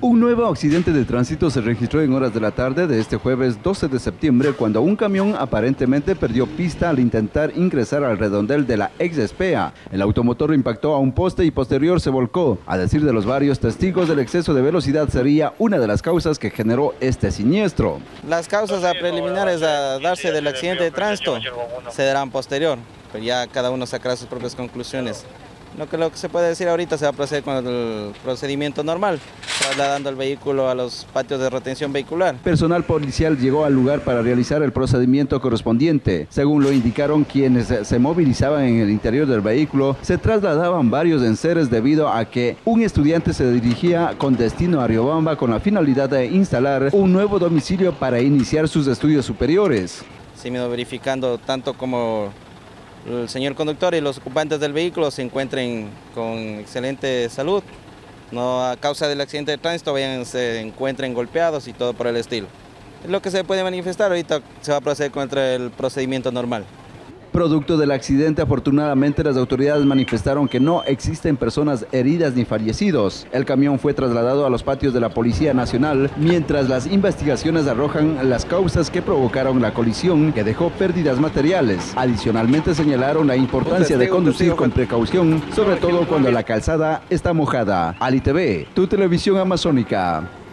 Un nuevo accidente de tránsito se registró en horas de la tarde de este jueves 12 de septiembre cuando un camión aparentemente perdió pista al intentar ingresar al redondel de la ex Espea. El automotor impactó a un poste y posterior se volcó. A decir de los varios testigos, el exceso de velocidad sería una de las causas que generó este siniestro. Las causas preliminares a darse del accidente de tránsito se darán posterior, pero ya cada uno sacará sus propias conclusiones. Lo que se puede decir ahorita, se va a proceder con el procedimiento normal, trasladando el vehículo a los patios de retención vehicular. Personal policial llegó al lugar para realizar el procedimiento correspondiente. Según lo indicaron quienes se movilizaban en el interior del vehículo, se trasladaban varios enseres debido a que un estudiante se dirigía con destino a Riobamba con la finalidad de instalar un nuevo domicilio para iniciar sus estudios superiores. Se ha ido verificando tanto como el señor conductor y los ocupantes del vehículo se encuentren con excelente salud, no a causa del accidente de tránsito se encuentren golpeados y todo por el estilo. Es lo que se puede manifestar, ahorita se va a proceder contra el procedimiento normal. Producto del accidente, afortunadamente las autoridades manifestaron que no existen personas heridas ni fallecidos. El camión fue trasladado a los patios de la Policía Nacional, mientras las investigaciones arrojan las causas que provocaron la colisión que dejó pérdidas materiales. Adicionalmente señalaron la importancia de conducir con precaución, sobre todo cuando la calzada está mojada. Ali TV, tu televisión amazónica.